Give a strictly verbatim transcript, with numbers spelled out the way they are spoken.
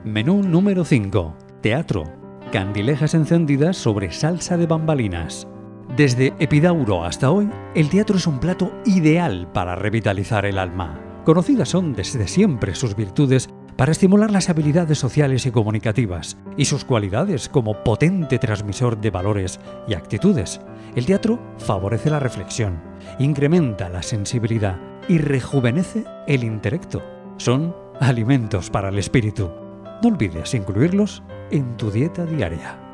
Menú número cinco. Teatro. Candilejas encendidas sobre salsa de bambalinas. Desde Epidauro hasta hoy, el teatro es un plato ideal para revitalizar el alma. Conocidas son desde siempre sus virtudes para estimular las habilidades sociales y comunicativas, y sus cualidades como potente transmisor de valores y actitudes. El teatro favorece la reflexión, incrementa la sensibilidad y rejuvenece el intelecto. Son alimentos para el espíritu. No olvides incluirlos en tu dieta diaria.